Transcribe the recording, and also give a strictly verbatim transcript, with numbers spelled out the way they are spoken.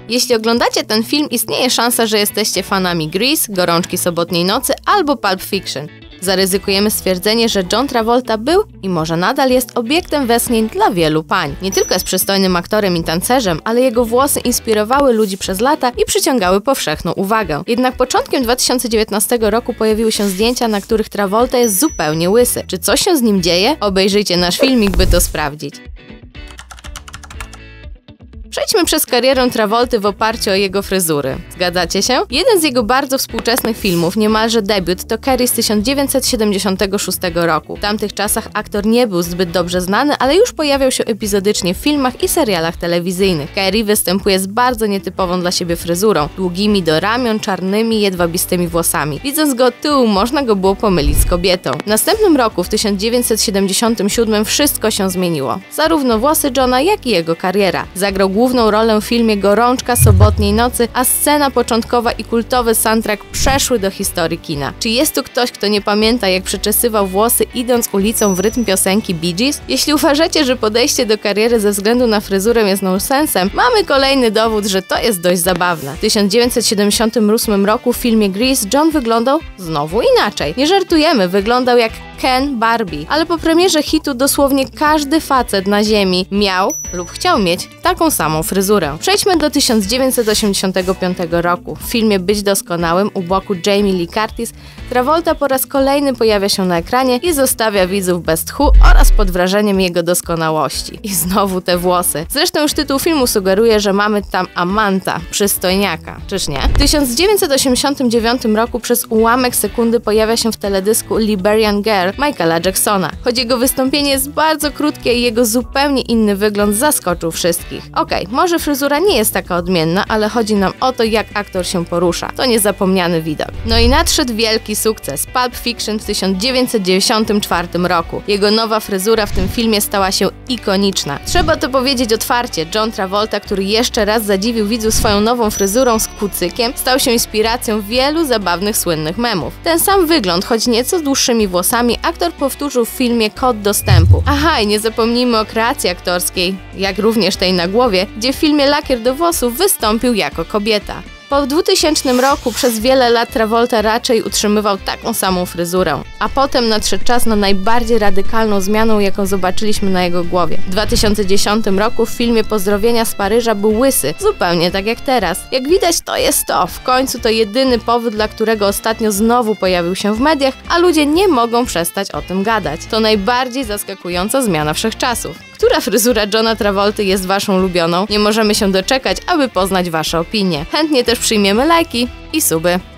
Jeśli oglądacie ten film, istnieje szansa, że jesteście fanami Grease, Gorączki sobotniej nocy albo Pulp Fiction. Zaryzykujemy stwierdzenie, że John Travolta był i może nadal jest obiektem westchnień dla wielu pań. Nie tylko jest przystojnym aktorem i tancerzem, ale jego włosy inspirowały ludzi przez lata i przyciągały powszechną uwagę. Jednak początkiem dwa tysiące dziewiętnastego roku pojawiły się zdjęcia, na których Travolta jest zupełnie łysy. Czy coś się z nim dzieje? Obejrzyjcie nasz filmik, by to sprawdzić. Przejdźmy przez karierę Travolty w oparciu o jego fryzury. Zgadzacie się? Jeden z jego bardzo współczesnych filmów, niemalże debiut, to Carrie z tysiąc dziewięćset siedemdziesiątego szóstego roku. W tamtych czasach aktor nie był zbyt dobrze znany, ale już pojawiał się epizodycznie w filmach i serialach telewizyjnych. Carrie występuje z bardzo nietypową dla siebie fryzurą, długimi do ramion, czarnymi, jedwabistymi włosami. Widząc go od tyłu, można go było pomylić z kobietą. W następnym roku, w tysiąc dziewięćset siedemdziesiątym siódmym, wszystko się zmieniło. Zarówno włosy Johna, jak i jego kariera. Zagrał główną rolę w filmie Gorączka sobotniej nocy, a scena początkowa i kultowy soundtrack przeszły do historii kina. Czy jest tu ktoś, kto nie pamięta, jak przeczesywał włosy idąc ulicą w rytm piosenki Bee Gees? Jeśli uważacie, że podejście do kariery ze względu na fryzurę jest nonsensem, mamy kolejny dowód, że to jest dość zabawne. W tysiąc dziewięćset siedemdziesiątym ósmym roku w filmie Grease John wyglądał znowu inaczej. Nie żartujemy, wyglądał jak Ken Barbie, ale po premierze hitu dosłownie każdy facet na ziemi miał lub chciał mieć taką samą fryzurę. Przejdźmy do tysiąc dziewięćset osiemdziesiątego piątego roku. W filmie Być doskonałym u boku Jamie Lee Curtis Travolta po raz kolejny pojawia się na ekranie i zostawia widzów bez tchu oraz pod wrażeniem jego doskonałości. I znowu te włosy. Zresztą już tytuł filmu sugeruje, że mamy tam amanta, przystojniaka, czyż nie? W tysiąc dziewięćset osiemdziesiątym dziewiątym roku przez ułamek sekundy pojawia się w teledysku Liberian Girl Michaela Jacksona. Choć jego wystąpienie jest bardzo krótkie i jego zupełnie inny wygląd zaskoczył wszystkich. Okej, okay, może fryzura nie jest taka odmienna, ale chodzi nam o to, jak aktor się porusza. To niezapomniany widok. No i nadszedł wielki sukces. Pulp Fiction w tysiąc dziewięćset dziewięćdziesiątym czwartym roku. Jego nowa fryzura w tym filmie stała się ikoniczna. Trzeba to powiedzieć otwarcie, John Travolta, który jeszcze raz zadziwił widzów swoją nową fryzurą z kucykiem, stał się inspiracją wielu zabawnych, słynnych memów. Ten sam wygląd, choć nieco dłuższymi włosami, aktor powtórzył w filmie Kod dostępu. Aha, i nie zapomnijmy o kreacji aktorskiej, jak również tej na głowie, gdzie w filmie Lakier do włosów wystąpił jako kobieta. Po dwutysięcznym roku przez wiele lat Travolta raczej utrzymywał taką samą fryzurę, a potem nadszedł czas na najbardziej radykalną zmianę, jaką zobaczyliśmy na jego głowie. W dwa tysiące dziesiątym roku w filmie Pozdrowienia z Paryża był łysy, zupełnie tak jak teraz. Jak widać, to jest to. W końcu to jedyny powód, dla którego ostatnio znowu pojawił się w mediach, a ludzie nie mogą przestać o tym gadać. To najbardziej zaskakująca zmiana wszechczasów. Która fryzura Johna Travolty jest waszą ulubioną? Nie możemy się doczekać, aby poznać wasze opinie. Chętnie też przyjmiemy lajki i suby.